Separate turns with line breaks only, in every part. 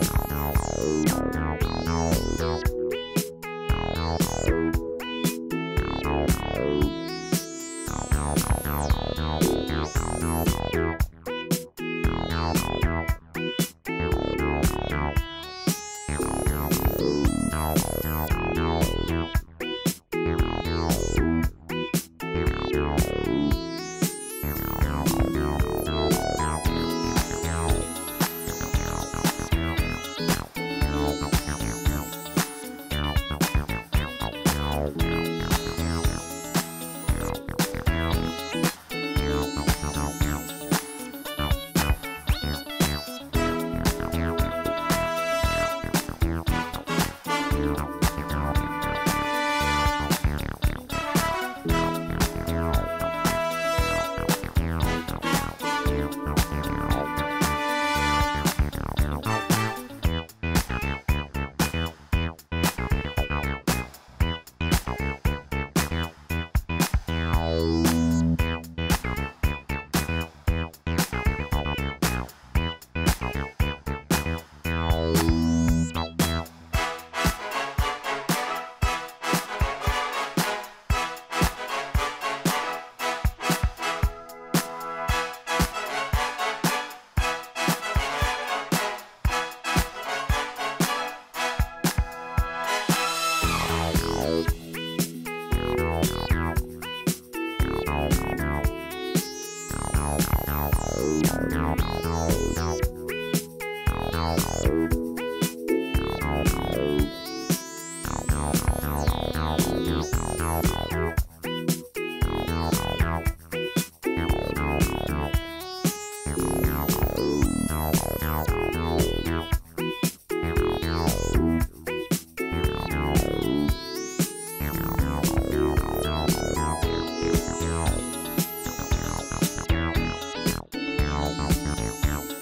Wow.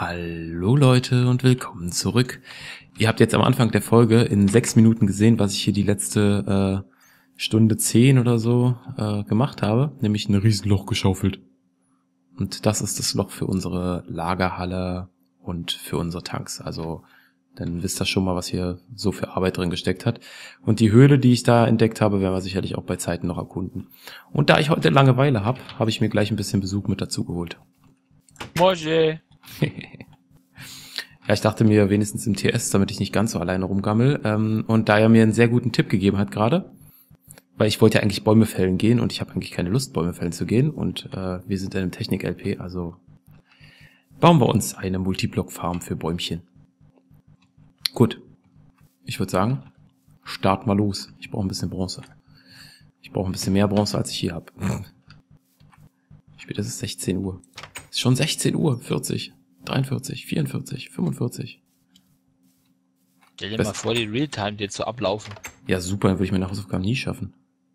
Hallo Leute und willkommen zurück. Ihr habt jetzt am Anfang der Folge in 6 Minuten gesehen, was ich hier die letzte Stunde 10 oder so gemacht habe, nämlich ein Riesenloch geschaufelt. Und das ist das Loch für unsere Lagerhalle und für unsere Tanks. Also dann wisst ihr schon mal, was hier so für Arbeit drin gesteckt hat. Und die Höhle, die ich da entdeckt habe, werden wir sicherlich auch bei Zeiten noch erkunden. Und da ich heute Langeweile habe, habe ich mir gleich ein bisschen Besuch mit dazu geholt.
Moje.
Ja, ich dachte mir wenigstens im TS, damit ich nicht ganz so alleine rumgammel. Und da er mir einen sehr guten Tipp gegeben hat gerade, weil ich wollte ja eigentlich Bäume fällen gehen und ich habe eigentlich keine Lust, Bäume fällen zu gehen. Und wir sind in einem Technik-LP, also bauen wir uns eine Multiblock-Farm für Bäumchen. Gut, ich würde sagen, start mal los. Ich brauche ein bisschen Bronze. Ich brauche ein bisschen mehr Bronze, als ich hier habe. Es ist 16 Uhr. Es ist schon 16 Uhr, 40, 43, 44, 45.
Stell dir mal vor, die Realtime dir zu ablaufen.
Ja, super, dann würde ich meine Hausaufgaben nie schaffen.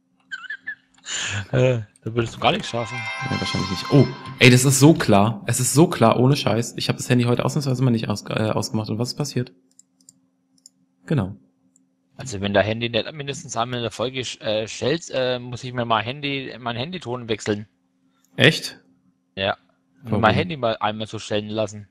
Da würdest du gar nichts schaffen.
Ja, wahrscheinlich nicht. Oh, ey, das ist so klar. Es ist so klar, ohne Scheiß. Ich habe das Handy heute ausnahmsweise mal nicht ausgemacht. Und was ist passiert? Genau.
Also wenn dein Handy nicht mindestens einmal in der Folge schellt, muss ich mir mal mein Handyton wechseln.
Echt?
Ja.
Warum?
Mein Handy mal einmal so stellen lassen.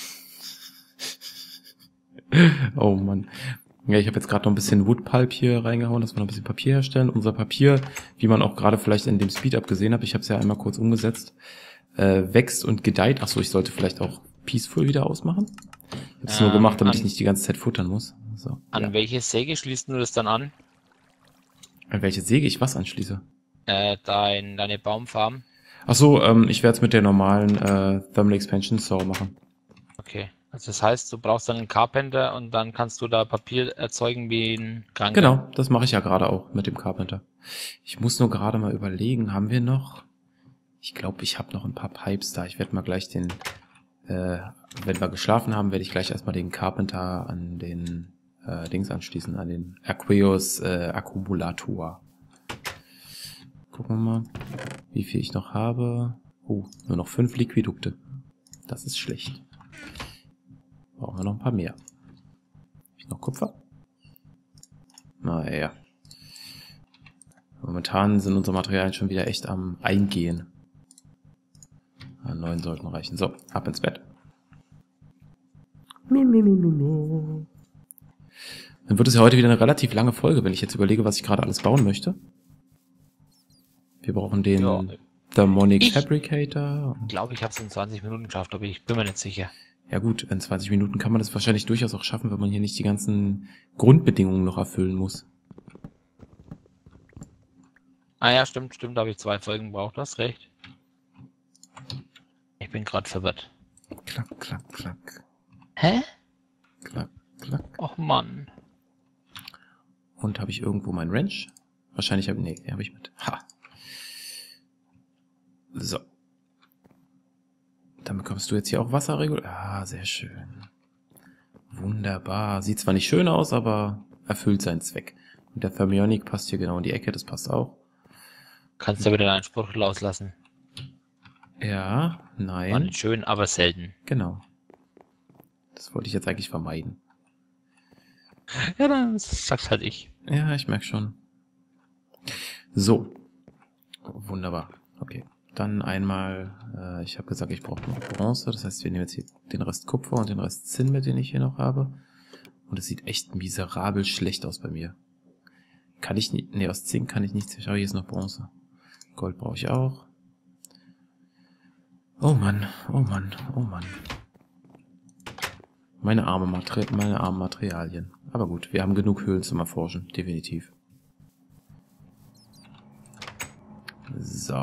Oh Mann. Ja, ich habe jetzt gerade noch ein bisschen Woodpulp hier reingehauen, dass wir noch ein bisschen Papier herstellen. Unser Papier, wie man auch gerade vielleicht in dem Speedup gesehen hat, ich habe es ja einmal kurz umgesetzt, wächst und gedeiht. Achso, ich sollte vielleicht auch Peaceful wieder ausmachen. Ich habe es nur gemacht, damit ich nicht die ganze Zeit futtern muss. So,
an welche Säge schließt du das dann an?
An welche Säge ich was anschließe?
Deine Baumfarm.
Achso, ich werde es mit der normalen Thermal Expansion Saw machen.
Okay. Also das heißt, du brauchst dann einen Carpenter und dann kannst du da Papier erzeugen wie ein Kranker.
Genau, das mache ich ja gerade auch mit dem Carpenter. Ich muss nur gerade mal überlegen, haben wir noch? Ich glaube, ich habe noch ein paar Pipes da. Ich werde mal gleich den, wenn wir geschlafen haben, werde ich gleich erstmal den Carpenter an den Dings anschließen, an den Aqueous Akkumulator. Gucken wir mal, wie viel ich noch habe. Oh, nur noch 5 Liquidukte. Das ist schlecht. Brauchen wir noch ein paar mehr. Habe ich noch Kupfer? Naja. Momentan sind unsere Materialien schon wieder echt am Eingehen. 9 sollten reichen. So, ab ins Bett. Lululululu. Dann wird es ja heute wieder eine relativ lange Folge, wenn ich jetzt überlege, was ich gerade alles bauen möchte. Wir brauchen den Thermonic Fabricator.
Ich glaube, ich habe es in 20 Minuten geschafft, aber ich bin mir nicht sicher.
Ja gut, in 20 Minuten kann man das wahrscheinlich durchaus auch schaffen, wenn man hier nicht die ganzen Grundbedingungen noch erfüllen muss.
Ah ja, stimmt, da habe ich 2 Folgen gebraucht, du hast recht. Ich bin gerade verwirrt.
Klack, klack, klack.
Hä?
Klack, klack.
Och Mann.
Und habe ich irgendwo meinen Wrench? Wahrscheinlich habe ich, nee, den habe ich mit. Ha. So. Dann bekommst du jetzt hier auch Wasserregul. Ah, sehr schön. Wunderbar. Sieht zwar nicht schön aus, aber erfüllt seinen Zweck. Und der Thermionic passt hier genau in die Ecke, das passt auch.
Kannst du wieder deinen Spruch rauslassen.
Ja, nein.
War nicht schön, aber selten.
Genau. Das wollte ich jetzt eigentlich vermeiden.
Ja, dann sag's halt ich.
Ja, ich merke schon. So. Wunderbar. Okay. Dann einmal, ich habe gesagt, ich brauche noch Bronze. Das heißt, wir nehmen jetzt hier den Rest Kupfer und den Rest Zinn mit, den ich hier noch habe. Und es sieht echt miserabel schlecht aus bei mir. Kann ich nicht, nee, aus Zinn kann ich nichts. Schau, hier ist noch Bronze. Gold brauche ich auch. Oh Mann, oh Mann, oh Mann. Meine armen Materialien. Aber gut, wir haben genug Höhlen zum Erforschen, definitiv. So.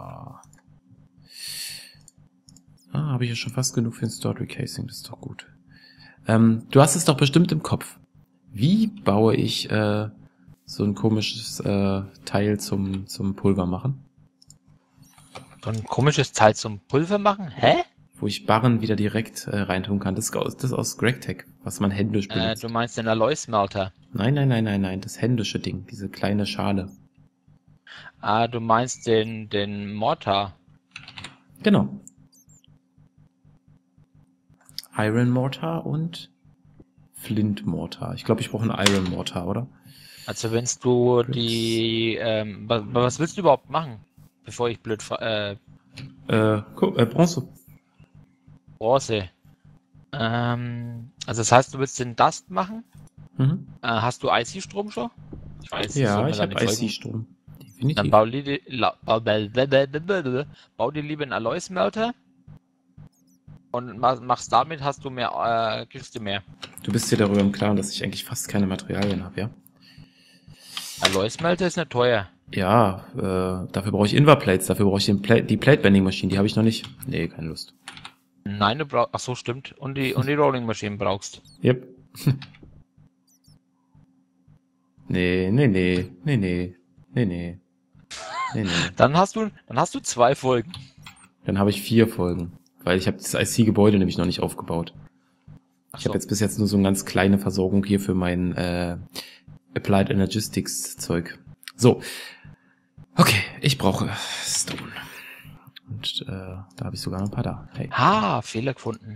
Habe ich ja schon fast genug für ein Story Casing, das ist doch gut. Du hast es doch bestimmt im Kopf. Wie baue ich so ein komisches Teil zum Pulver machen?
So ein komisches Teil zum Pulver machen? Hä?
Wo ich Barren wieder direkt reintun kann. Das ist aus GregTech, was man händisch benutzt.
Du meinst den Alloy-Smelter?
Nein, das händische Ding, diese kleine Schale.
Ah, du meinst den Mortar?
Genau. Iron Mortar und Flint Mortar. Ich glaube, ich brauche einen Iron Mortar, oder?
Also wenn du die, was willst du überhaupt machen, bevor ich blöd
Bronze.
Bronze. Also das heißt, du willst den Dust machen?
Mhm.
Hast du IC-Strom schon? Ich weiß,
Ja, ich habe IC-Strom. Definitiv.
Dann bau dir lieber einen Alloy-Smelter und machst damit, hast du mehr, kriegst du mehr.
Du bist dir darüber im Klaren, dass ich eigentlich fast keine Materialien habe, ja?
Alloy-Smelter ist nicht teuer.
Ja, dafür brauche ich Inverplates, dafür brauche ich die Plate-Bending-Maschine, die habe ich noch nicht. Nee, keine Lust.
Nein, du brauchst, ach so, stimmt. Und die Rolling-Maschinen brauchst.
Yep. Nee.
Dann hast du 2 Folgen.
Dann habe ich 4 Folgen, weil ich habe das IC-Gebäude nämlich noch nicht aufgebaut. Ich habe jetzt bis jetzt nur so eine ganz kleine Versorgung hier für mein Applied Energistics Zeug. So. Okay, ich brauche Stone. Und da habe ich sogar noch ein paar da. Hey.
Fehler gefunden.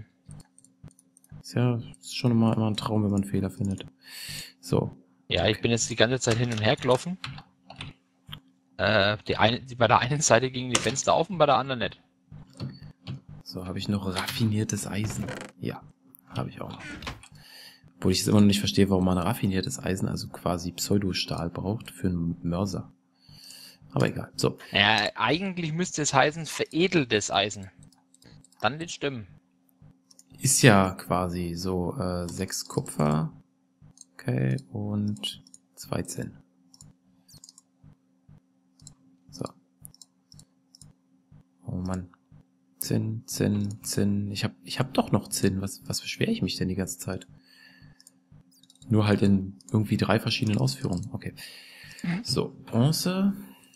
Ist schon immer ein Traum, wenn man Fehler findet. So.
Ja, okay. Ich bin jetzt die ganze Zeit hin und her gelaufen. Bei der einen Seite gingen die Fenster auf und bei der anderen nicht.
So, habe ich noch raffiniertes Eisen? Ja, habe ich auch noch. Obwohl ich es immer noch nicht verstehe, warum man raffiniertes Eisen, also quasi Pseudostahl, braucht für einen Mörser. Aber egal. So.
Ja, eigentlich müsste es heißen veredeltes Eisen. Dann den Stimmen.
Ist ja quasi so 6 Kupfer. Okay, und 2 Zinn. So. Oh Mann. Zinn. Ich hab doch noch Zinn. Was beschwere ich mich denn die ganze Zeit? Nur halt in irgendwie 3 verschiedenen Ausführungen. Okay. So, Bronze.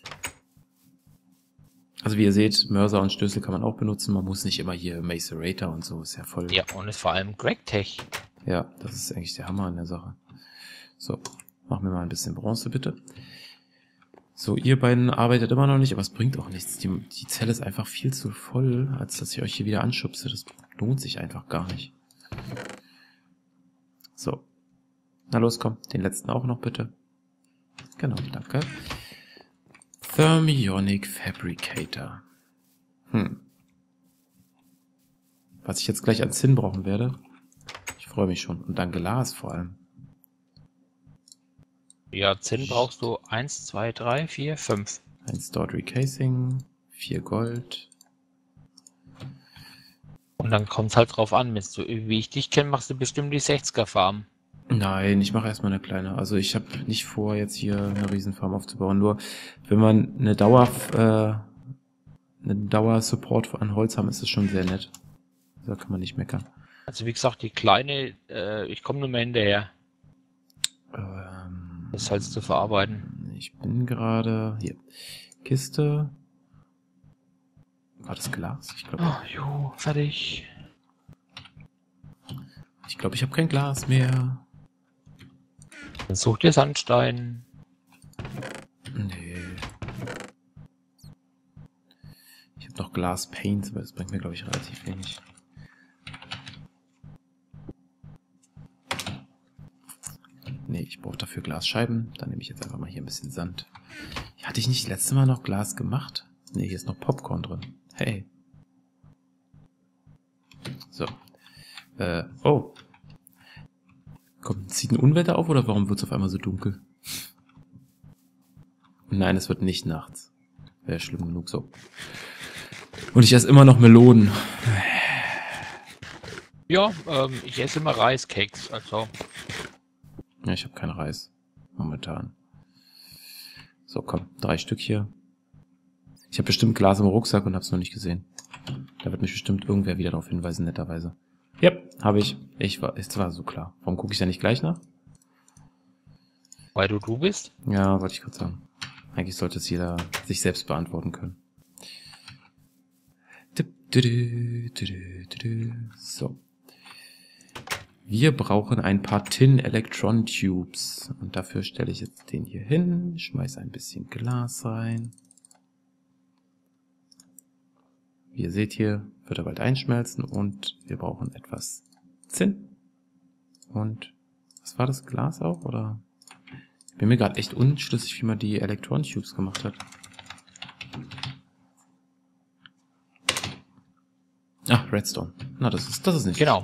Also wie ihr seht, Mörser und Stößel kann man auch benutzen. Man muss nicht immer hier Macerator und so. Ist ja voll...
Ja, und ist vor allem GregTech.
Ja, das ist eigentlich der Hammer an der Sache. So, machen wir mal ein bisschen Bronze, bitte. So, ihr beiden arbeitet immer noch nicht, aber es bringt auch nichts. Die Zelle ist einfach viel zu voll, als dass ich euch hier wieder anschubse. Das lohnt sich einfach gar nicht. So. Na los, komm, den letzten auch noch, bitte. Genau, danke. Thermionic Fabricator. Was ich jetzt gleich an Zinn brauchen werde. Ich freue mich schon. Und dann Glas vor allem.
Ja, Zinn brauchst du 1, 2, 3, 4, 5.
Ein Stored Recasing, 4 Gold.
Und dann kommt es halt drauf an, wie ich dich kenne, machst du bestimmt die 60er Farm.
Nein, ich mache erstmal eine kleine. Also ich habe nicht vor, jetzt hier eine Riesenfarm aufzubauen. Nur wenn man eine Dauer-Support an Holz haben, ist es schon sehr nett. Da kann man nicht meckern.
Also wie gesagt, die kleine, ich komme nur mehr hinterher. Das halt zu verarbeiten.
Ich bin gerade hier. Kiste. War das Glas? Ich glaube.
Oh, jo, fertig.
Ich glaube, ich habe kein Glas mehr.
Dann such dir Sandstein.
Nee. Ich habe noch Glas Paints, aber das bringt mir, glaube ich, relativ wenig. Nee, ich brauche dafür Glasscheiben. Dann nehme ich jetzt einfach mal hier ein bisschen Sand. Hatte ich nicht das letzte Mal noch Glas gemacht? Nee, hier ist noch Popcorn drin. Hey. So. Oh. Zieht ein Unwetter auf oder warum wird es auf einmal so dunkel? Nein, es wird nicht nachts. Wäre schlimm genug so. Und ich esse immer noch Melonen.
Ja, ich esse immer Reiskeks, also.
Ja, ich habe keinen Reis. Momentan. So, komm, 3 Stück hier. Ich habe bestimmt Glas im Rucksack und habe es noch nicht gesehen. Da wird mich bestimmt irgendwer wieder darauf hinweisen, netterweise. Yep, habe ich. Es war so klar. Warum gucke ich da nicht gleich nach?
Weil du bist?
Ja, wollte ich gerade sagen. Eigentlich sollte es jeder sich selbst beantworten können. So. Wir brauchen ein paar Tin Electron Tubes. Und dafür stelle ich jetzt den hier hin, schmeiße ein bisschen Glas rein. Wie ihr seht hier, wird er bald einschmelzen und wir brauchen etwas 17. Und was war das, Glas auch, oder? Ich bin mir gerade echt unschlüssig, wie man die Elektron-Tubes gemacht hat. Ach, Redstone. Na, das ist nicht.
Genau.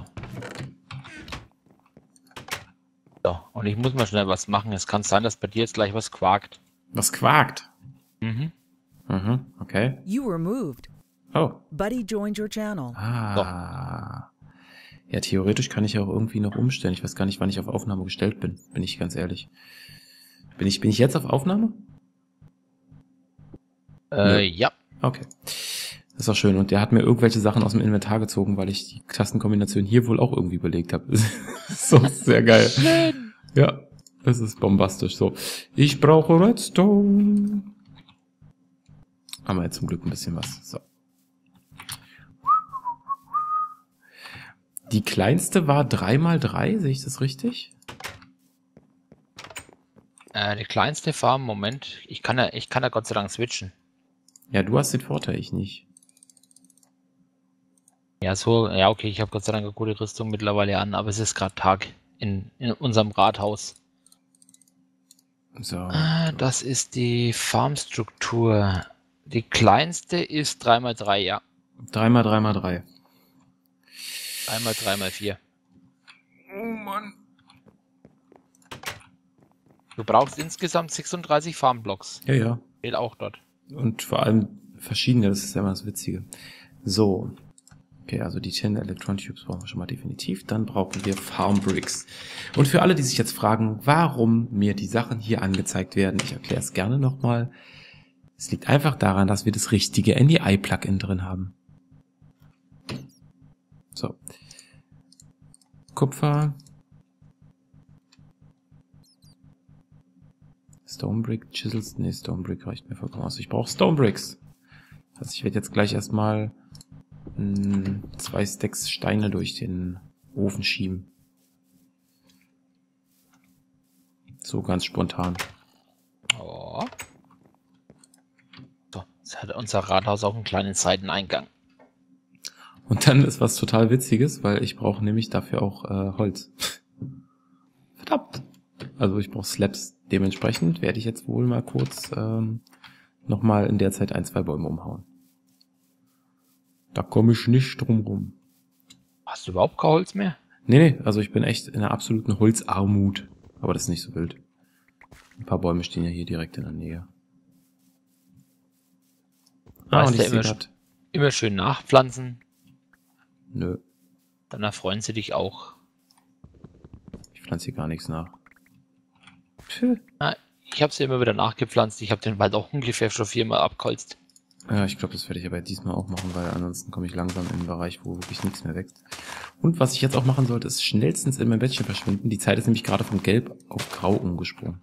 So, und ich muss mal schnell was machen. Es kann sein, dass bei dir jetzt gleich was quakt.
Was quakt?
Mhm.
Mhm, okay.
You were moved.
Oh.
Buddy joined your channel.
Ah. Ja, theoretisch kann ich ja auch irgendwie noch umstellen. Ich weiß gar nicht, wann ich auf Aufnahme gestellt bin. Bin ich ganz ehrlich. Bin ich jetzt auf Aufnahme?
Ja.
Okay. Das ist auch schön. Und der hat mir irgendwelche Sachen aus dem Inventar gezogen, weil ich die Tastenkombination hier wohl auch irgendwie belegt habe. So, sehr geil. Ja, das ist bombastisch. So, ich brauche Redstone. Haben wir jetzt zum Glück ein bisschen was. So. Die kleinste war 3x3, sehe ich das richtig?
Die kleinste Farm, Moment. Ich kann ja Gott sei Dank switchen.
Ja, du hast den Vorteil, ich nicht.
Ja, so, ja, okay, ich habe Gott sei Dank eine gute Rüstung mittlerweile an, aber es ist gerade Tag in unserem Rathaus.
So.
Das ist die Farmstruktur. Die kleinste ist 3x3, ja.
3x3x3.
3x3x4.
Oh Mann.
Du brauchst insgesamt 36 Farmblocks.
Ja, ja.
Steht auch dort.
Und vor allem verschiedene, das ist ja immer das Witzige. So. Okay, also die 10 Electron Tubes brauchen wir schon mal definitiv. Dann brauchen wir Farm Bricks. Und für alle, die sich jetzt fragen, warum mir die Sachen hier angezeigt werden, ich erkläre es gerne nochmal. Es liegt einfach daran, dass wir das richtige NDI-Plugin drin haben. So. Kupfer. Stonebrick, Chisels. Nee, Stonebrick reicht mir vollkommen aus. Ich brauche Stonebricks. Also ich werde jetzt gleich erstmal 2 Stacks Steine durch den Ofen schieben. So ganz spontan.
Oh. So, jetzt hat unser Rathaus auch einen kleinen Seiteneingang.
Und dann ist was total Witziges, weil ich brauche nämlich dafür auch Holz. Verdammt. Also ich brauche Slabs. Dementsprechend werde ich jetzt wohl mal kurz nochmal in der Zeit 1, 2 Bäume umhauen. Da komme ich nicht drum rum.
Hast du überhaupt kein Holz mehr?
Nee, also ich bin echt in einer absoluten Holzarmut. Aber das ist nicht so wild. Ein paar Bäume stehen ja hier direkt in der Nähe.
Weißt
und
du,
ich sehe grad.
immer schön nachpflanzen.
Nö,
Dann erfreuen sie dich auch.
ich pflanze hier gar nichts nach. Tschö.
Ich habe sie immer wieder nachgepflanzt. Ich habe den Wald auch ungefähr schon 4-mal abgeholzt.
Ja, ich glaube, das werde ich aber diesmal auch machen, weil ansonsten komme ich langsam in einen Bereich, wo wirklich nichts mehr wächst. Und was ich jetzt auch machen sollte, ist schnellstens in mein Bettchen verschwinden. Die Zeit ist nämlich gerade von Gelb auf Grau umgesprungen.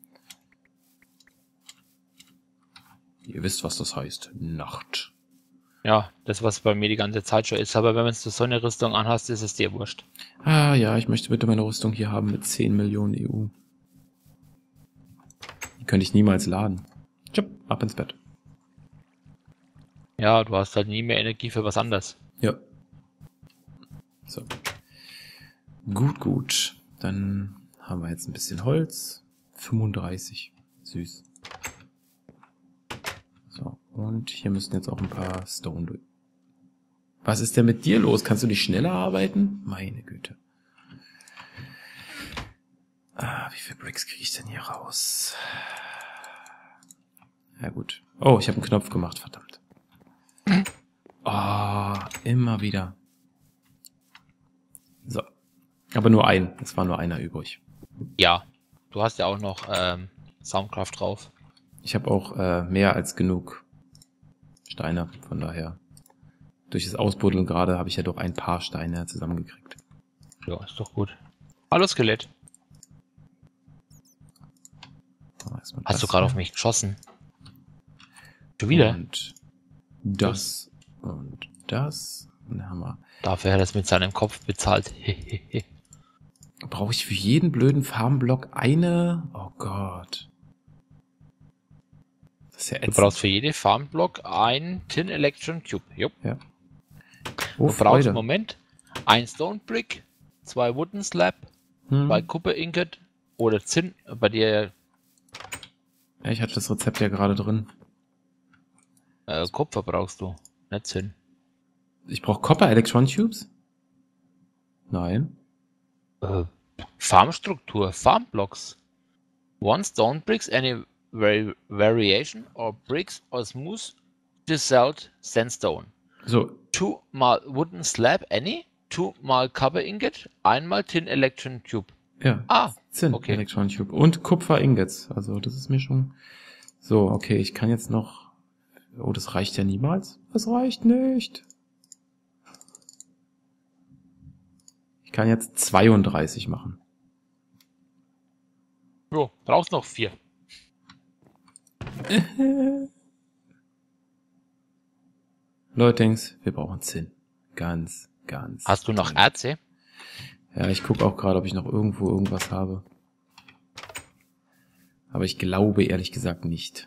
Ihr wisst, was das heißt. Nacht.
Ja, das, was bei mir die ganze Zeit schon ist. Aber wenn du so eine Rüstung anhast, ist es dir wurscht.
Ah ja, ich möchte bitte meine Rüstung hier haben mit 10 Millionen EU. Die könnte ich niemals laden. Tschüpp, ab ins Bett.
Ja, du hast halt nie mehr Energie für was anderes.
Ja. So. Gut. Dann haben wir jetzt ein bisschen Holz. 35. Süß. So, und hier müssen jetzt auch ein paar Stone durch. Was ist denn mit dir los? Kannst du nicht schneller arbeiten? Meine Güte. Wie viele Bricks kriege ich denn hier raus? Ja gut. Oh, ich habe einen Knopf gemacht, verdammt. Oh, immer wieder. So. Aber nur ein. Es war nur einer übrig.
Ja, du hast ja auch noch Soundcraft drauf.
Ich habe auch mehr als genug Steine, von daher. Durch das Ausbuddeln gerade habe ich ja doch ein paar Steine zusammengekriegt.
Ja, ist doch gut. Hallo Skelett. Hast du gerade auf mich geschossen? Schon wieder?
Und das und das. Und dann haben wir.
Dafür hat er es mit seinem Kopf bezahlt.
Brauche ich für jeden blöden Farmblock eine? Oh Gott. Das ist ja
Du
ätzend.
brauchst für jede Farmblock ein Tin Electron Cube. Jupp.
Ja. Oh,
Du brauchst,
Freude.
Moment, ein Stone Brick, 2 Wooden Slab, 2 Copper Ingot oder Zinn. Bei dir
Ja, ich hatte das Rezept ja gerade drin.
Kupfer brauchst du, nicht Zinn.
Ich brauche Copper Electron Tubes? Nein.
Farmstruktur, Farmblocks. 1 stone bricks, any variation or bricks or smooth dissolved sandstone.
So,
2 mal Wooden Slab, any. 2 mal Copper Ingot, 1 mal Tin Electron Tube.
ja. Zinn
okay.
Electron Tube. Und Kupfer Ingots. Also, das ist mir schon... So, okay, ich kann jetzt noch... Oh, das reicht ja niemals. Das reicht nicht. Ich kann jetzt 32 machen.
Jo, brauchst noch 4.
Leutings, wir brauchen Zinn. Ganz.
Hast du noch Erze?
Ja, ich gucke auch gerade, ob ich noch irgendwo irgendwas habe. Aber ich glaube ehrlich gesagt nicht.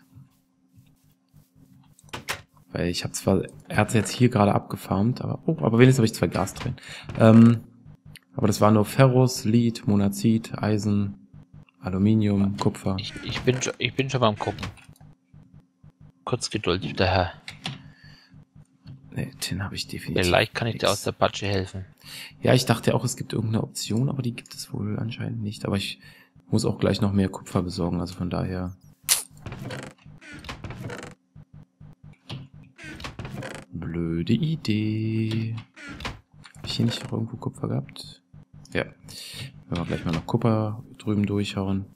Weil ich habe zwar Erze jetzt hier gerade abgefarmt, aber wenigstens habe ich 2 Gastränen. Aber das war nur Ferrous, Lead, Monazit, Eisen, Aluminium, Kupfer.
Ich bin schon beim Gucken. Kurz Geduld, der Herr.
Nee, Tin habe ich definitiv.
Vielleicht kann ich dir
nix.
aus der Patsche helfen.
Ja, ich dachte auch, es gibt irgendeine Option, aber die gibt es wohl anscheinend nicht. Aber ich muss auch gleich noch mehr Kupfer besorgen, also von daher... Blöde Idee. Hab ich hier nicht noch irgendwo Kupfer gehabt? Ja. Wenn wir gleich mal noch Kupfer drüben durchhauen.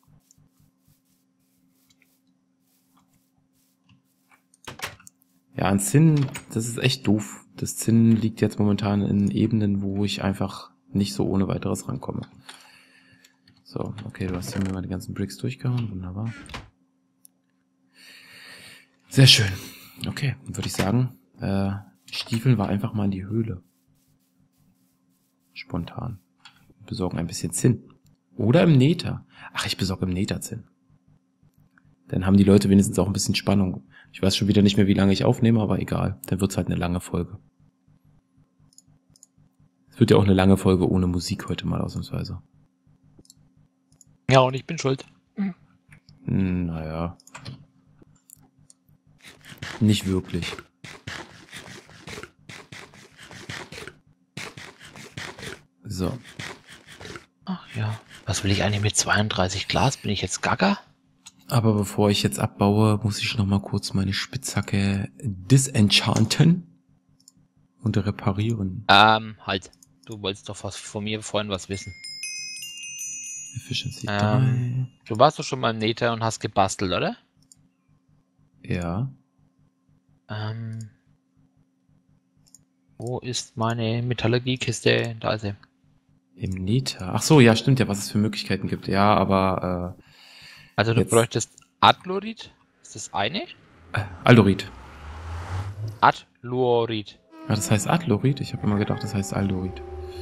Ja, an Zinn, das ist echt doof. Das Zinn liegt jetzt momentan in Ebenen, wo ich einfach nicht so ohne weiteres rankomme. So, okay, du hast hier mir mal die ganzen Bricks durchgehauen. Wunderbar. Sehr schön. Okay, dann würde ich sagen, stiefeln wir einfach mal in die Höhle. Spontan. Besorgen ein bisschen Zinn. Oder im Nether. Ach, ich besorge im Nether Zinn. Dann haben die Leute wenigstens auch ein bisschen Spannung. Ich weiß schon wieder nicht mehr, wie lange ich aufnehme, aber egal. Dann wird's halt eine lange Folge. Es wird ja auch eine lange Folge ohne Musik heute mal ausnahmsweise.
Ja, und ich bin schuld.
Naja. Nicht wirklich. So.
Ach ja. Was will ich eigentlich mit 32 Glas? Bin ich jetzt gaga?
Aber bevor ich jetzt abbaue, muss ich noch mal kurz meine Spitzhacke disenchanten und reparieren.
Halt. Du wolltest doch was von mir vorhin was wissen.
Efficiency 3.
Du warst doch schon mal im Nether und hast gebastelt, oder?
Ja.
Wo ist meine Metallurgiekiste? Da ist sie.
Im Nether. Ach so, ja, stimmt ja, was es für Möglichkeiten gibt. Ja, aber
Also du
jetzt-
bräuchtest Adlurit. Ist das eine?
Aldorit.
Adlurit.
Ja, das heißt Adlorit? Ich habe immer gedacht, das heißt Aldorit.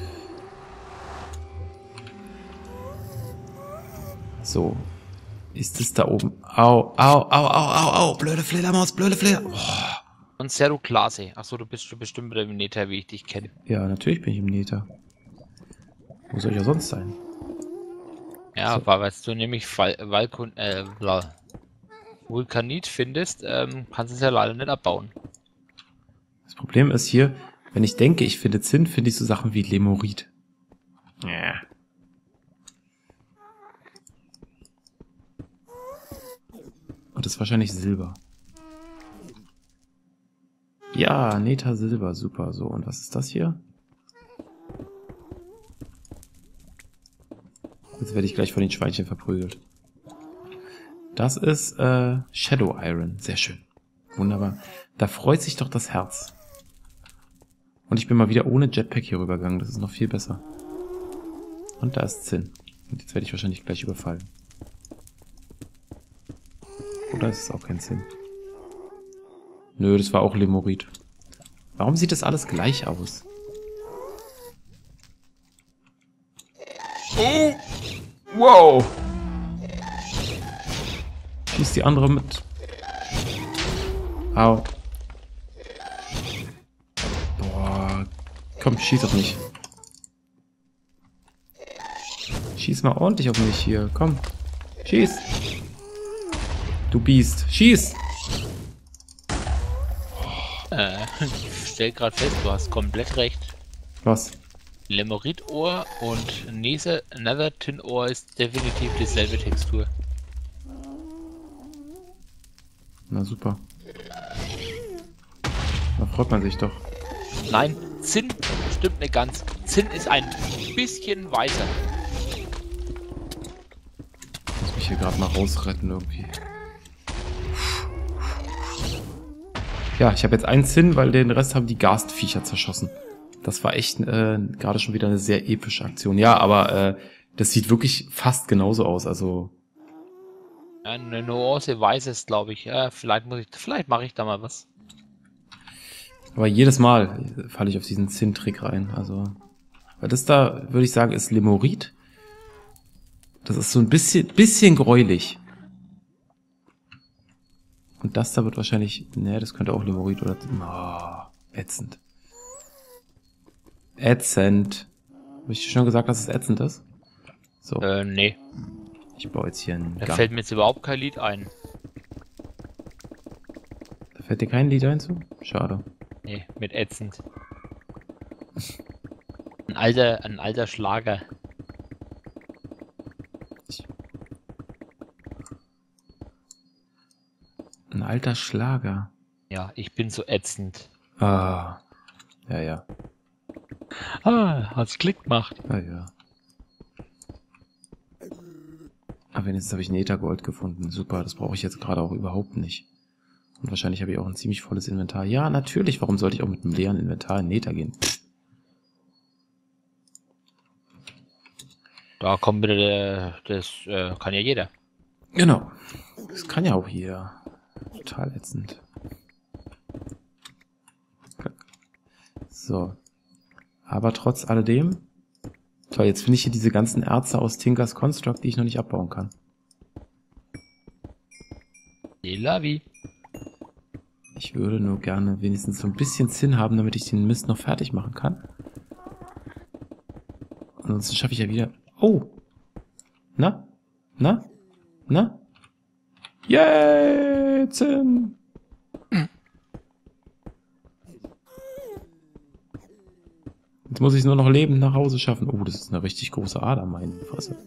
So. Ist es da oben? Au, au, au, au, au, au. Blöde Fledermaus, blöde Fledermaus. Oh.
Und Ceruklase. Achso, du bist schon bestimmt wieder im Nether, wie ich dich kenne.
Ja, natürlich bin ich im Nether. Wo soll ich ja sonst sein?
Ja,
So.
weil du nämlich Vulkanit findest, kannst du es ja leider nicht abbauen.
Das Problem ist hier, wenn ich denke, ich finde Zinn, finde ich so Sachen wie Lemorit. Ja. Und das ist wahrscheinlich Silber. Ja, Nether Silber, super. So, und was ist das hier? Jetzt werde ich gleich von den Schweinchen verprügelt. Das ist Shadow Iron. Sehr schön. Wunderbar. Da freut sich doch das Herz. Und ich bin mal wieder ohne Jetpack hier rübergegangen. Das ist noch viel besser. Und da ist Zinn. Und jetzt werde ich wahrscheinlich gleich überfallen. Oder ist es auch kein Zinn? Nö, das war auch Lemorit. Warum sieht das alles gleich aus? Oh! Wow! Schießt die andere mit. Au. Boah. Komm, schieß auf mich. Schieß mal ordentlich auf mich hier. Komm. Schieß. Du Biest. Schieß.
Ich stell gerade fest, du hast komplett recht.
Was?
Lämoritohr und Nether-Tin-Ohr ist definitiv dieselbe Textur.
Na super. Da freut man sich doch.
Nein, Zinn stimmt nicht ganz. Zinn ist ein bisschen weißer.
Ich muss mich hier gerade mal rausretten irgendwie. Ja, ich habe jetzt einen Zinn, weil den Rest haben die Ghast-Viecher zerschossen. Das war echt gerade schon wieder eine sehr epische Aktion. Ja, aber das sieht wirklich fast genauso aus. Also
Eine Nuance weißes, glaube ich. Ja, vielleicht mache ich da mal was.
aber jedes Mal falle ich auf diesen Zinn-Trick rein. Also, weil das da, würde ich sagen, ist Lämorit. Das ist so ein bisschen gräulich. Und das da wird wahrscheinlich, ne, das könnte auch Lämorit oder, ätzend. Ätzend. Habe ich dir schon gesagt, dass es ätzend ist? So,
Nee.
ich baue jetzt hier einen
Da
Gang.
fällt mir jetzt überhaupt kein Lied ein.
Da fällt dir kein Lied ein zu? Schade.
Nee, mit ätzend. Ein alter Schlager.
Ein alter Schlager.
Ja, ich bin so ätzend.
Ah. Ja, ja.
Hat's Klick gemacht.
Ja, ja. Aber jetzt habe ich Nethergold gefunden. Super, das brauche ich jetzt gerade auch überhaupt nicht. Und wahrscheinlich habe ich auch ein ziemlich volles Inventar. Ja, natürlich. Warum sollte ich auch mit einem leeren Inventar in Nether gehen? Pff.
Da kommt wieder das kann ja jeder.
Genau. Das kann ja auch hier. Total ätzend. So. Aber trotz alledem. Toll, jetzt finde ich hier diese ganzen Erze aus Tinkers Construct, die ich noch nicht abbauen kann.
Lavi.
Ich würde nur gerne wenigstens so ein bisschen Zinn haben, damit ich den Mist noch fertig machen kann. Ansonsten schaffe ich ja wieder... Oh! Na? Na? Na? Yay! Zinn! Jetzt muss ich es nur noch lebend nach Hause schaffen. Oh, das ist eine richtig große Ader, meine Fresse.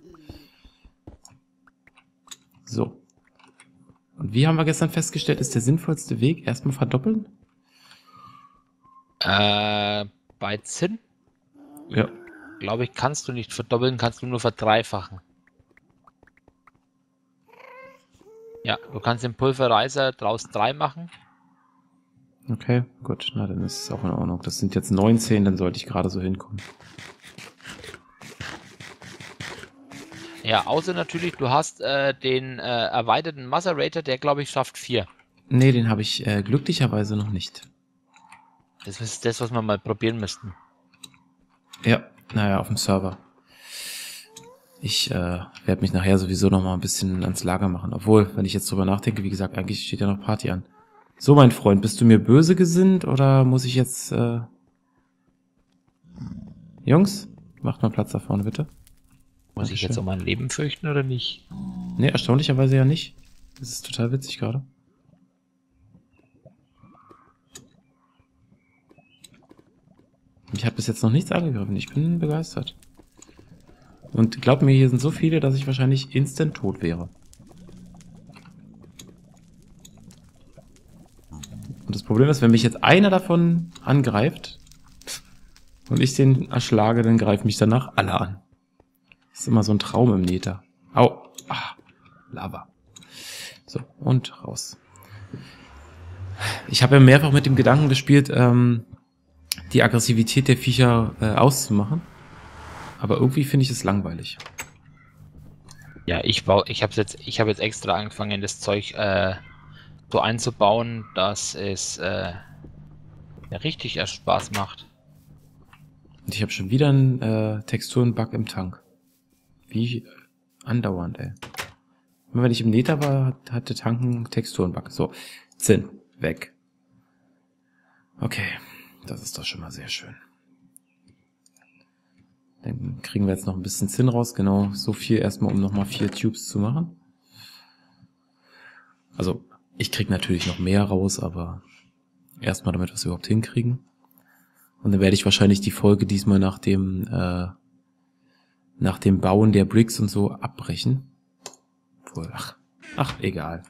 So. Und wie haben wir gestern festgestellt, ist der sinnvollste Weg? Erstmal verdoppeln?
Bei Zinn,
Ja.
glaube ich, kannst du nicht verdoppeln, kannst du nur verdreifachen. Ja, du kannst den Pulverizer draus 3 machen.
Okay, gut. Na, dann ist es auch in Ordnung. Das sind jetzt 19, dann sollte ich gerade so hinkommen.
Ja, außer natürlich, du hast den erweiterten Macerator, der glaube ich schafft 4.
Nee, den habe ich glücklicherweise noch nicht.
Das ist das, was wir mal probieren müssten.
Ja, naja, auf dem Server. Ich werde mich nachher sowieso noch mal ein bisschen ans Lager machen. Obwohl, wenn ich jetzt drüber nachdenke, wie gesagt, eigentlich steht ja noch Party an. So, mein Freund, bist du mir böse gesinnt oder muss ich jetzt... Jungs, macht mal Platz da vorne, bitte.
Muss ich jetzt um mein Leben fürchten oder nicht?
Nee, erstaunlicherweise ja nicht. Das ist total witzig gerade. Mich hat bis jetzt noch nichts angegriffen. Ich bin begeistert. Und glaub mir, hier sind so viele, dass ich wahrscheinlich instant tot wäre. Und das Problem ist, wenn mich jetzt einer davon angreift und ich den erschlage, dann greifen mich danach alle an. Das ist immer so ein Traum im Nether. Au. Ah, Lava. So, und raus. Ich habe ja mehrfach mit dem Gedanken gespielt, die Aggressivität der Viecher auszumachen. Aber irgendwie finde ich es langweilig.
Ja, ich habe jetzt extra angefangen, das Zeug so einzubauen, dass es ja richtig erst Spaß macht.
Und ich habe schon wieder einen Texturenbug im Tank. Wie andauernd, ey. Immer wenn ich im Nether war, hatte Tank einen Texturenbug. So, Zinn, weg. Okay, das ist doch schon mal sehr schön. Dann kriegen wir jetzt noch ein bisschen Zinn raus. Genau, so viel erstmal, um nochmal 4 Tubes zu machen. Also, ich krieg natürlich noch mehr raus, aber erstmal, damit wir es überhaupt hinkriegen. Und dann werde ich wahrscheinlich die Folge diesmal nach dem Bauen der Bricks und so abbrechen. Obwohl, ach, egal.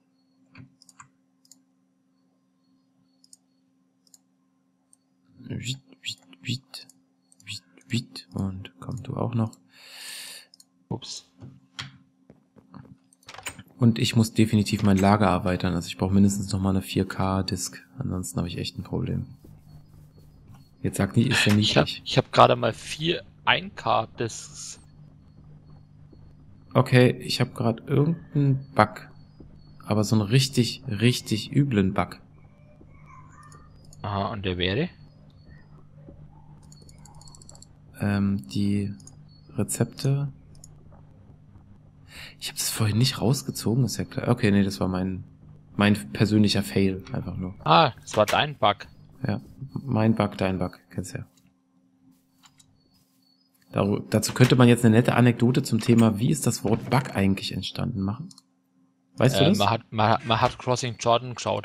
Und komm, du auch noch.
Ups.
Und ich muss definitiv mein Lager erweitern. Also ich brauche mindestens noch mal eine 4K-Disk. Ansonsten habe ich echt ein Problem. Jetzt sag nie, ist ja nicht.
Ich hab gerade mal 4 1K-Disks.
Okay, ich habe gerade irgendeinen Bug. Aber so einen richtig, richtig üblen Bug.
Aha, und der wäre?
Die Rezepte. Ich habe das vorhin nicht rausgezogen, ist ja klar. Okay, nee, das war mein persönlicher Fail, einfach nur.
Ah, das war dein Bug.
Ja, mein Bug, dein Bug, kennst ja. Dazu könnte man jetzt eine nette Anekdote zum Thema, wie ist das Wort Bug eigentlich entstanden, machen. Weißt du das?
Man hat Crossing Jordan geschaut.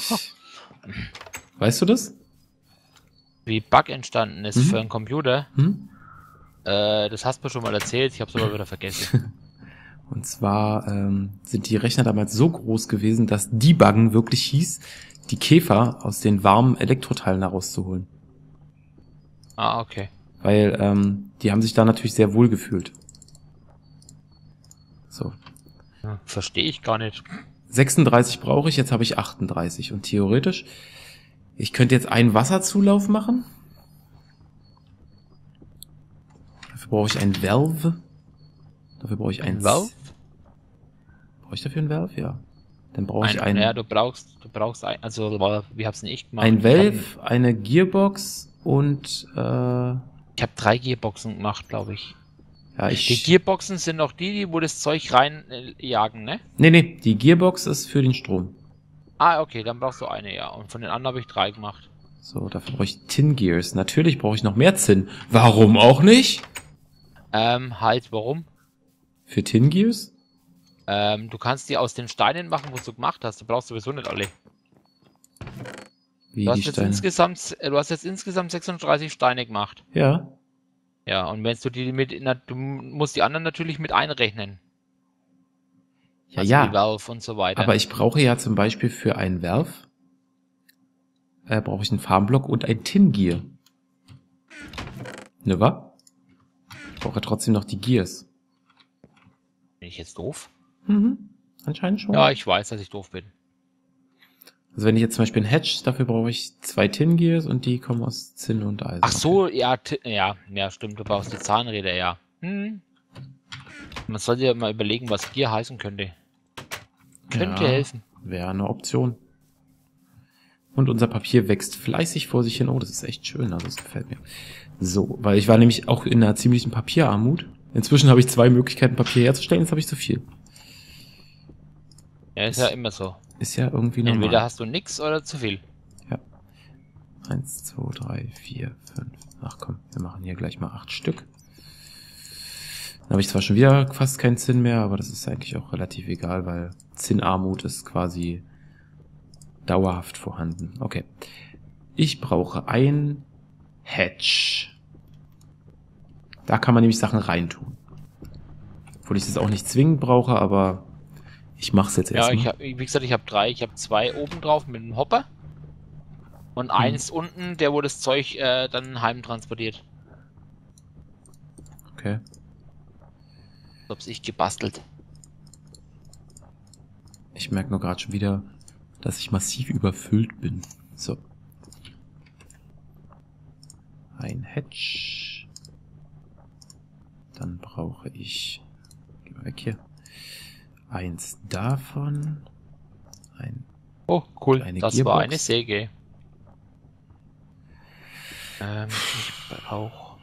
Weißt du das?
Wie Bug entstanden ist für einen Computer. Das hast du mir schon mal erzählt, ich hab's aber wieder vergessen.
Und zwar sind die Rechner damals so groß gewesen, dass Debuggen wirklich hieß, die Käfer aus den warmen Elektroteilen herauszuholen.
Ah, okay.
Weil die haben sich da natürlich sehr wohl gefühlt. So.
Verstehe ich gar nicht.
36 brauche ich, jetzt habe ich 38. Und theoretisch, ich könnte jetzt einen Wasserzulauf machen. Dafür brauche ich ein Valve. Dafür brauche ich ein
Valve?
Brauche ich dafür ein Valve? Ja. Dann brauche ich einen.
Ja, du brauchst ein, also wie hab's denn ich gemacht?
Ein Valve, eine Gearbox und
Ich habe 3 Gearboxen gemacht, glaube ich.
ja,
Die Gearboxen sind auch die, wo das Zeug rein jagen, ne?
Nee, die Gearbox ist für den Strom.
Ah, okay, dann brauchst du eine, ja. Und von den anderen habe ich 3 gemacht.
So, dafür brauche ich Tin Gears. Natürlich brauche ich noch mehr Zinn. Warum auch nicht?
Warum?
Für Tin Gears?
Du kannst die aus den Steinen machen, wo du gemacht hast. Du brauchst sowieso nicht alle.
Wie
Du hast
die Steine?
du hast jetzt insgesamt 36 Steine gemacht.
Ja.
Ja, und wenn du du musst die anderen natürlich mit einrechnen.
Ja,
Also
ja.
die Valve und so weiter.
Aber ich brauche ja zum Beispiel für ein Valve brauche ich einen Farmblock und ein Tin Gear. Ne, wa? Ich brauche ja trotzdem noch die Gears.
Bin ich jetzt doof?
Anscheinend schon.
Ja, ich weiß, dass ich doof bin.
Also wenn ich jetzt zum Beispiel ein Hatch, dafür brauche ich 2 Tin Gears und die kommen aus Zinn und Eisen.
Ach so, ja, ja, stimmt, du brauchst die Zahnräder, ja. Man sollte ja mal überlegen, was Gear heißen könnte. Könnte helfen.
Wäre eine Option. Und unser Papier wächst fleißig vor sich hin. Oh, das ist echt schön, also das gefällt mir. So, weil ich war nämlich auch in einer ziemlichen Papierarmut. Inzwischen habe ich 2 Möglichkeiten, Papier herzustellen, jetzt habe ich zu viel.
Ja, ist ja immer so.
Ist ja irgendwie normal.
Entweder hast du nix oder zu viel.
Ja. 1, 2, 3, 4, 5. Ach komm, wir machen hier gleich mal 8 Stück. Dann habe ich zwar schon wieder fast keinen Zinn mehr, aber das ist eigentlich auch relativ egal, weil Zinnarmut ist quasi dauerhaft vorhanden. Okay. Ich brauche ein Hatch. Da kann man nämlich Sachen reintun. Obwohl ich das auch nicht zwingend brauche, aber ich mache es jetzt erstmal.
Ja, wie gesagt, ich habe 3. Ich habe 2 oben drauf mit dem Hopper. Und 1 unten, der wo das Zeug dann heim transportiert.
Okay.
Das hab's ich gebastelt.
Ich merke nur gerade schon wieder, dass ich massiv überfüllt bin. So. Ein Hatch. Dann brauche ich... Geh mal weg hier. 1 davon.
Oh, cool.
Eine
Das
Gearbox.
war eine Säge. Ich brauche...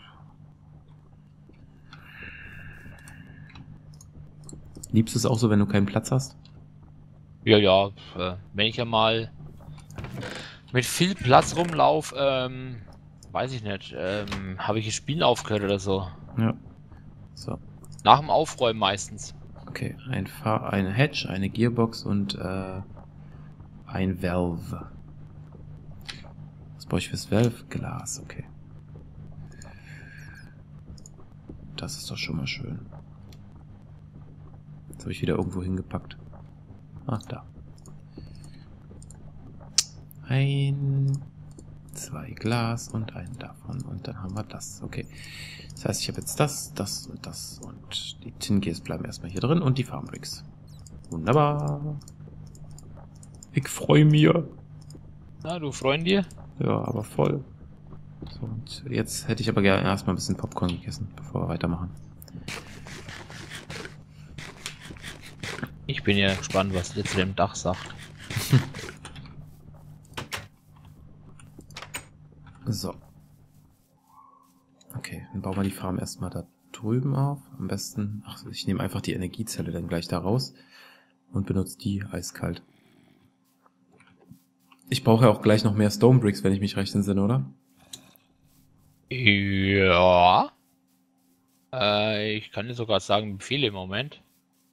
Liebst du es auch so, wenn du keinen Platz hast?
Ja, wenn ich ja mal mit viel Platz rumlaufe, weiß ich nicht, habe ich das Spielen aufgehört oder so.
Ja. So.
Nach dem Aufräumen meistens.
Okay. Eine Hatch, eine Gearbox und ein Valve. Was brauche ich fürs Valve? Glas, okay. Das ist doch schon mal schön. Jetzt habe ich wieder irgendwo hingepackt. Ach, da. 2 Glas und einen davon. Und dann haben wir das. Okay. Das heißt, ich habe jetzt das und das. Und die Tin Gears bleiben erstmal hier drin. Und die Farm Bricks. Wunderbar. Ich freue mich.
Na, du Freund dir?
Ja, aber voll. So, und jetzt hätte ich aber gerne erstmal ein bisschen Popcorn gegessen, bevor wir weitermachen.
Ich bin ja gespannt, was ihr zu dem Dach sagt.
So. Okay, dann bauen wir die Farm erstmal da drüben auf. Am besten, ach, ich nehme einfach die Energiezelle dann gleich da raus und benutze die eiskalt. Ich brauche ja auch gleich noch mehr Stone Bricks, wenn ich mich recht entsinne, oder?
Ja. Ich kann dir sogar sagen, wie viele im Moment.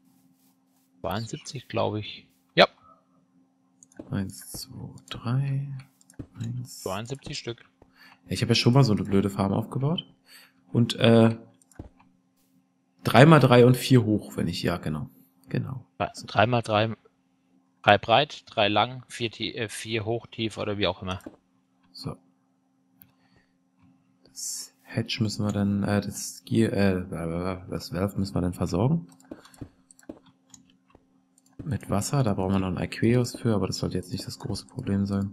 72, glaube ich. Ja.
1, 2, 3. 1.
72 Stück.
Ja, ich habe ja schon mal so eine blöde Farm aufgebaut. Und 3x3 und 4 hoch, wenn ich, ja, genau. Genau.
3x3, 3 breit, 3 lang, 4 hoch, tief oder wie auch immer.
So. Das Hatch müssen wir dann, das Valve müssen wir dann versorgen. Mit Wasser, da brauchen wir noch einen Aqueous für, aber das sollte jetzt nicht das große Problem sein.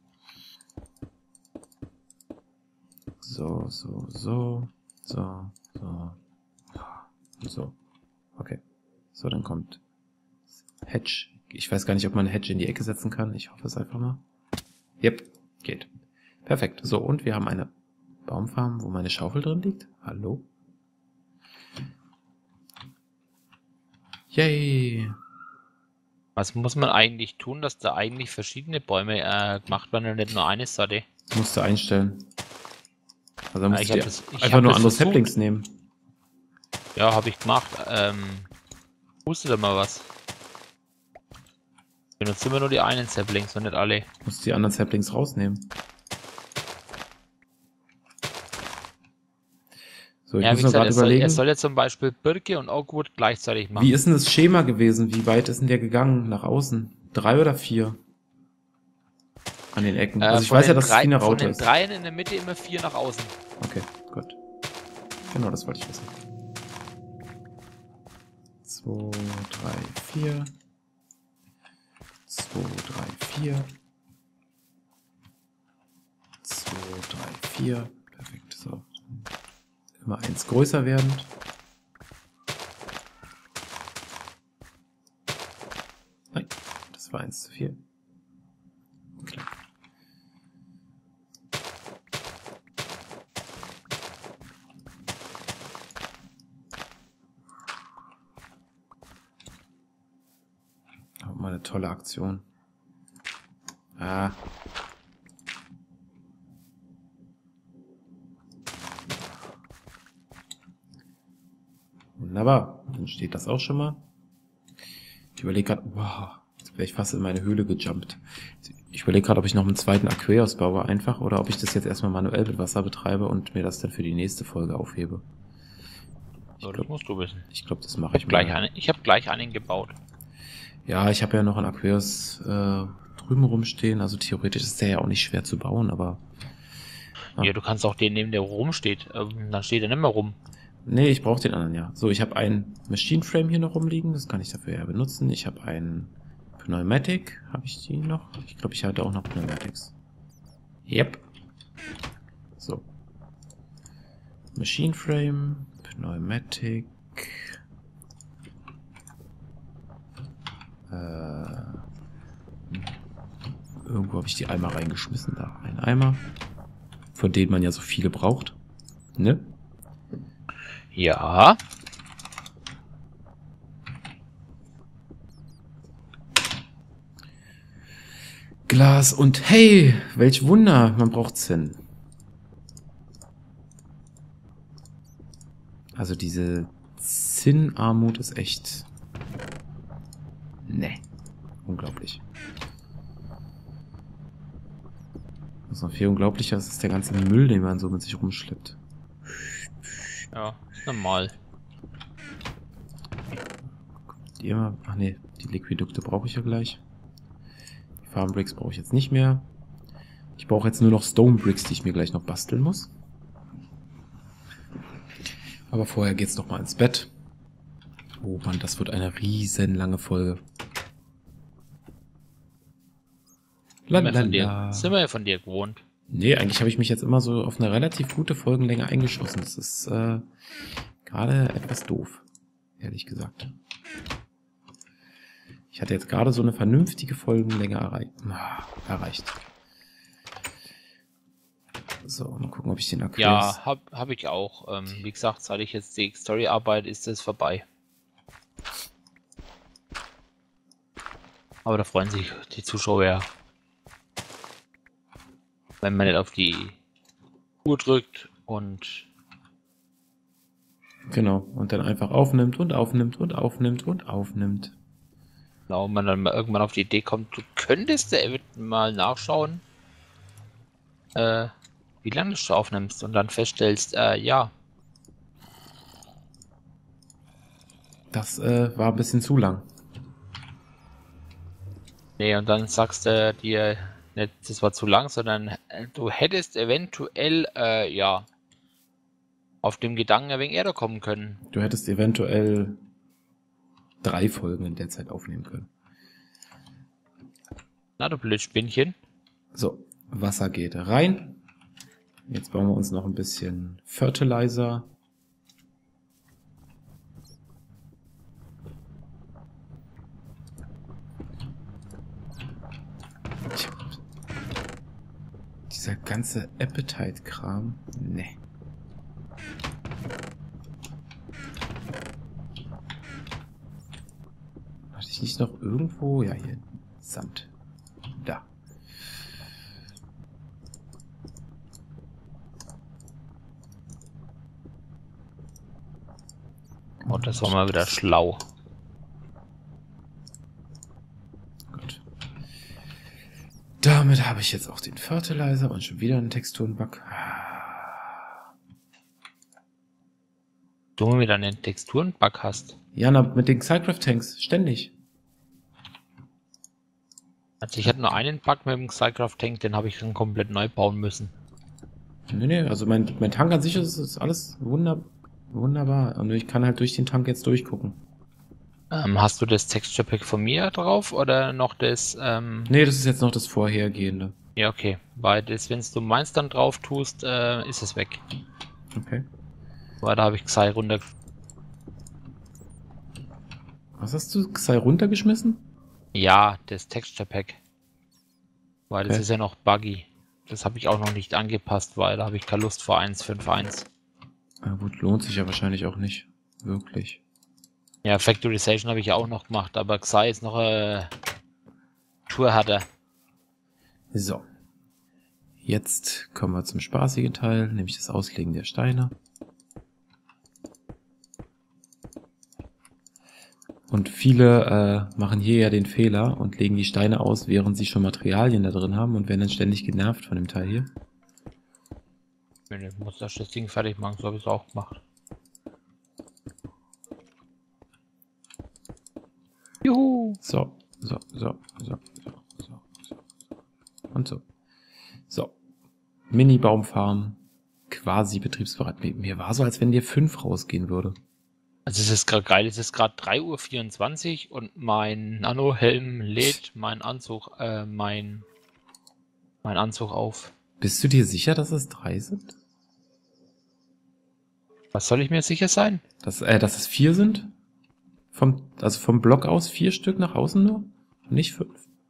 So. Okay. So, dann kommt Hatch. Ich weiß gar nicht, ob man Hatch in die Ecke setzen kann. Ich hoffe es einfach mal. Yep, geht. Perfekt. So, und wir haben eine Baumfarm, wo meine Schaufel drin liegt. Hallo? Yay!
Was muss man eigentlich tun, dass da eigentlich verschiedene Bäume gemacht werden und nicht nur eine Sorte?
Musst du einstellen. Also dann musst
ich
du
hab
dir
das- ich
einfach
hab
nur
das
andere
versucht.
Saplings nehmen.
Ja, habe ich gemacht. Wusste da mal was? Ich benutze immer nur die einen Saplings und nicht alle.
Musst du die anderen Saplings rausnehmen. So, ich
Ja,
muss
wie
noch
gesagt,
gerade überlegen.
er soll jetzt zum Beispiel Birke und Oakwood gleichzeitig machen.
Wie ist denn das Schema gewesen? Wie weit ist denn der gegangen nach außen? 3 oder 4? An den Ecken. Also ich weiß ja, dass es wie eine
Von
Raute
den
ist.
3 in der Mitte immer 4 nach außen.
Okay, gut. Genau, das wollte ich wissen. 2, 3, 4. 2, 3, 4. 2, 3, 4. Perfekt, so. Immer eins größer werdend. Nein, das war 1 zu 4. Klar. Auch mal eine tolle Aktion. Ah. Wunderbar. Dann steht das auch schon mal. Ich überlege gerade, wow, jetzt wäre ich fast in meine Höhle gejumpt. Ich überlege gerade, ob ich noch einen zweiten Aquarius baue einfach oder ob ich das jetzt erstmal manuell mit Wasser betreibe und mir das dann für die nächste Folge aufhebe.
Das musst du wissen.
Ich glaube, das mache ich mal.
Ich habe gleich einen gebaut.
Ja, ich habe ja noch einen Aquarius drüben rumstehen, also theoretisch ist der ja auch nicht schwer zu bauen, aber...
Ja, du kannst auch den nehmen, der rumsteht. Dann steht er nicht mehr rum.
Nee, ich brauche den anderen, ja. So, ich habe einen Machine Frame hier noch rumliegen, das kann ich dafür ja benutzen. Ich habe einen Pneumatic, habe ich die noch? Ich glaube, ich hatte auch noch Pneumatics. Yep. So. Machine Frame, Pneumatic. Irgendwo habe ich die Eimer reingeschmissen, da. Ein Eimer. Von denen man ja so viele braucht. Ne?
Ja.
Glas und hey, welch Wunder, man braucht Zinn. Also diese Zinnarmut ist echt... Nee. Unglaublich. Was noch viel unglaublicher ist, ist der ganze Müll, den man so mit sich rumschleppt.
Ja, ist normal.
Die immer... Ach nee, die Liquidukte brauche ich ja gleich. Die Farm Bricks brauche ich jetzt nicht mehr. Ich brauche jetzt nur noch Stone Bricks, die ich mir gleich noch basteln muss. Aber vorher geht's noch mal ins Bett. Oh Mann, das wird eine riesen lange Folge.
Sind wir ja von dir gewohnt.
Nee, eigentlich habe ich mich jetzt immer so auf eine relativ gute Folgenlänge eingeschossen. Das ist gerade etwas doof, ehrlich gesagt. Ich hatte jetzt gerade so eine vernünftige Folgenlänge erreicht. So, mal gucken, ob ich den Aquarius...
Ja, hab ich auch. Wie gesagt, seit ich jetzt die Story arbeite, ist es vorbei. Aber da freuen sich die Zuschauer, wenn man nicht auf die Uhr drückt und...
Genau, und dann einfach aufnimmt und aufnimmt und aufnimmt und aufnimmt.
Genau, man dann mal irgendwann auf die Idee kommt, du könntest ja mal nachschauen, wie lange du aufnimmst und dann feststellst, ja.
Das war ein bisschen zu lang.
Nee, und dann sagst du dir nicht, das war zu lang, sondern du hättest eventuell, ja, auf dem Gedanken ein wenig eher kommen können.
Du hättest eventuell 3 Folgen in der Zeit aufnehmen können.
Na, du blöd Spinnchen.
So, Wasser geht rein. Jetzt bauen wir uns noch ein bisschen Fertilizer. Dieser ganze Appetite-Kram. Nee. Hatte ich nicht noch irgendwo? Ja, hier. Sand. Da.
Oh, das war mal wieder schlau.
Gut. Damit habe ich jetzt auch den Fertilizer und schon wieder einen Texturenbug.
Du wieder einen Texturenbug hast.
Ja, na, mit den Psycraft-Tanks. Ständig.
Also ich hatte nur einen Bug mit dem Psycraft-Tank, den habe ich dann komplett neu bauen müssen.
Nee, also mein Tank an sich ist alles wunderbar. Und ich kann halt durch den Tank jetzt durchgucken.
Hast du das Texture Pack von mir drauf oder noch das?
Nee, das ist jetzt noch das vorhergehende.
Ja, okay. Weil das, wenn du meins dann drauf tust, ist es weg.
Okay.
Weil da habe ich Xai runter.
Was hast du? Xai runtergeschmissen?
Ja, das Texture Pack. Weil das
Okay.
ist ja noch buggy. Das habe ich auch noch nicht angepasst, weil da habe ich keine Lust vor 1.5.1.
Na gut, lohnt sich ja wahrscheinlich auch nicht. Wirklich.
Ja, Factorization habe ich ja auch noch gemacht, aber Xai ist noch Tour hatte.
So. Jetzt kommen wir zum spaßigen Teil, nämlich das Auslegen der Steine. Und viele machen hier ja den Fehler und legen die Steine aus, während sie schon Materialien da drin haben und werden dann ständig genervt von dem Teil hier.
Ich muss das Ding fertig machen, so habe ich es auch gemacht. Juhu!
So. Und so. So. Mini-Baumfarm. Quasi betriebsbereit. Mir war so, als wenn dir 5 rausgehen würde.
Also es ist gerade geil, es ist gerade 3:24 Uhr und mein Nano-Helm lädt meinen Anzug, mein Anzug auf.
Bist du dir sicher, dass es 3 sind?
Was soll ich mir sicher sein?
Dass es 4 sind? Also vom Block aus 4 Stück nach außen nur? Nicht 5?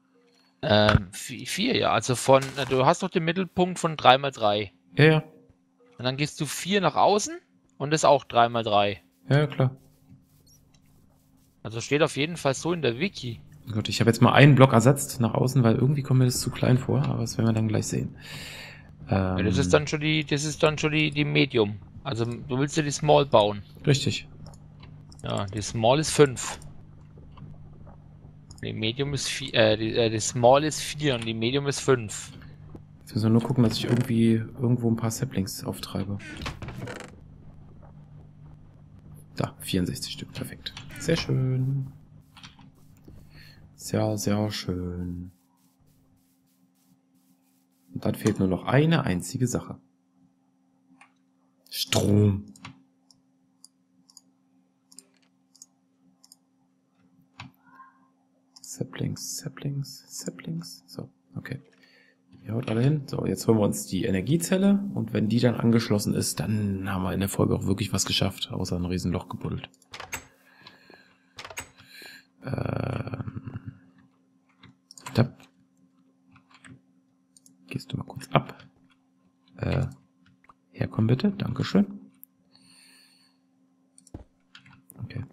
4, ja. Also du hast doch den Mittelpunkt von 3x3.
Ja.
Und dann gehst du 4 nach außen und das auch 3x3.
Ja, klar.
Also steht auf jeden Fall so in der Wiki.
Gut, ich habe jetzt mal einen Block ersetzt nach außen, weil irgendwie kommt mir das zu klein vor, aber das werden wir dann gleich sehen.
Ja, das ist dann schon die Medium. Also du willst ja die Small bauen.
Richtig.
Ja, die Small ist 5. Die Medium ist 4, die Small ist 4 und die Medium ist 5.
Jetzt müssen wir nur gucken, dass ich irgendwo ein paar Saplings auftreibe. Da, 64 Stück, perfekt. Sehr schön. Sehr, sehr schön. Und dann fehlt nur noch eine einzige Sache. Strom. Saplings. So, okay. Ihr haut alle hin. So, jetzt holen wir uns die Energiezelle und wenn die dann angeschlossen ist, dann haben wir in der Folge auch wirklich was geschafft, außer ein Riesenloch gebuddelt. Da. Gehst du mal kurz ab. Herkommen bitte, Dankeschön. Okay.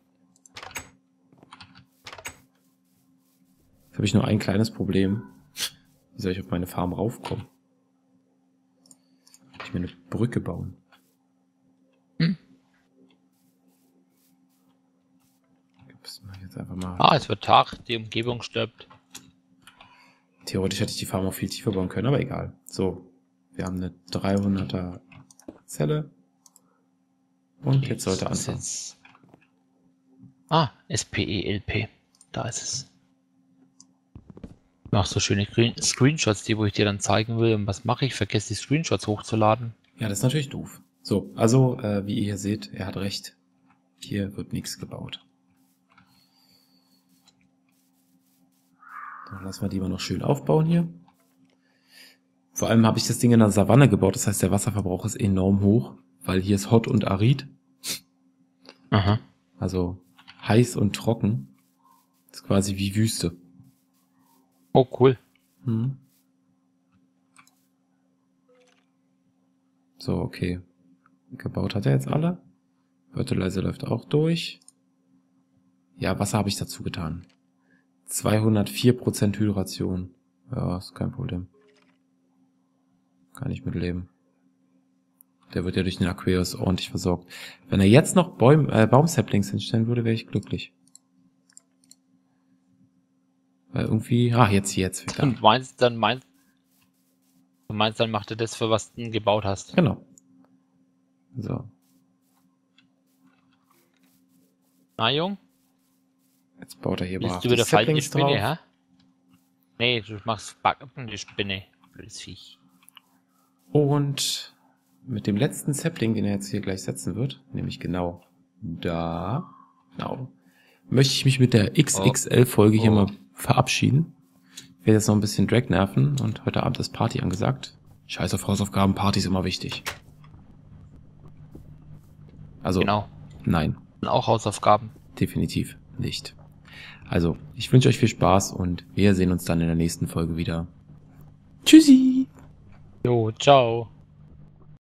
Jetzt habe ich nur ein kleines Problem. Wie soll ich auf meine Farm raufkommen? Kann ich mir eine Brücke bauen? Jetzt einfach mal.
Ah, es wird Tag, die Umgebung stirbt.
Theoretisch hätte ich die Farm auch viel tiefer bauen können, aber egal. So, wir haben eine 300er Zelle. Und jetzt sollte anfangen.
Ah, SPELP. Da ist es. Ich mache so schöne Screenshots, die wo ich dir dann zeigen will. Und was mache ich? Vergesse die Screenshots hochzuladen.
Ja, das ist natürlich doof. So, also, wie ihr hier seht, er hat recht. Hier wird nichts gebaut. Dann lassen wir die mal noch schön aufbauen hier. Vor allem habe ich das Ding in der Savanne gebaut, das heißt, der Wasserverbrauch ist enorm hoch, weil hier ist hot und arid.
Aha.
Also heiß und trocken. Das ist quasi wie Wüste.
Oh, cool.
Mhm. So, okay. Gebaut hat er jetzt alle. Fertilizer läuft auch durch. Ja, Wasser habe ich dazu getan. 204% Hydration. Ja, ist kein Problem. Kann ich mitleben. Der wird ja durch den Aquarius ordentlich versorgt. Wenn er jetzt noch Baumsaplings hinstellen würde, wäre ich glücklich. Weil irgendwie... jetzt. Ja.
Und du meinst, dann macht er das, für was du gebaut hast.
Genau. So.
Na, Jung?
Jetzt baut er hier
Bist
brav
du
die
wieder falsch die
Saplings
Spinne,
drauf.
hä? Nee, du machst Backen die Spinne. Blödes Viech.
Und mit dem letzten Sapling, den er jetzt hier gleich setzen wird, nämlich genau da, möchte ich mich mit der XXL-Folge hier mal verabschieden. Ich werde jetzt noch ein bisschen Drag nerven und heute Abend ist Party angesagt. Scheiß auf Hausaufgaben, Party ist immer wichtig. Also,
Genau.
nein,
Und auch Hausaufgaben.
definitiv nicht. Also, ich wünsche euch viel Spaß und wir sehen uns dann in der nächsten Folge wieder. Tschüssi!
Jo, ciao.